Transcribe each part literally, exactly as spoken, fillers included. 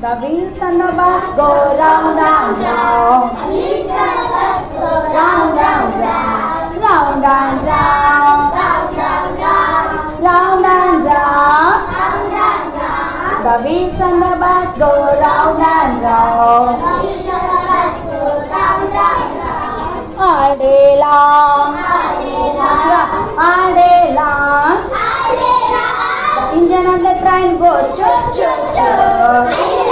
The wheels on the bus go round, round, round. The wheels on the bus go Round, round, round. Round and round. round, round, round. Round and round. Round and round. The wheels on the bus go round and round. The wheels on the bus go round, round, round. All day long. All day long. All day long. All day long. The engine of the train go choo choo choo.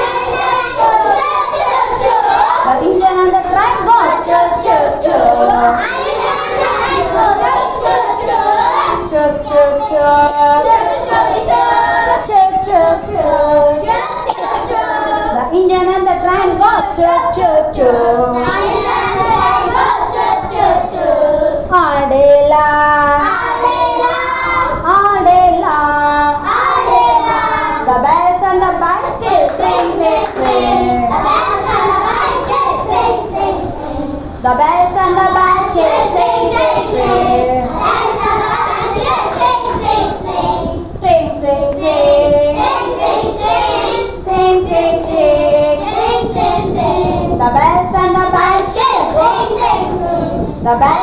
The engine of the train go choo choo choo. Choo choo choo. Choo choo choo. The engine of the train go choo choo choo. All day long. All day long. The bells on the bicycle ring ring ring. The bells on the bicycle ring ring ring. Ring ring ring. Ring ring ring. The bells on the bicycle. The bells.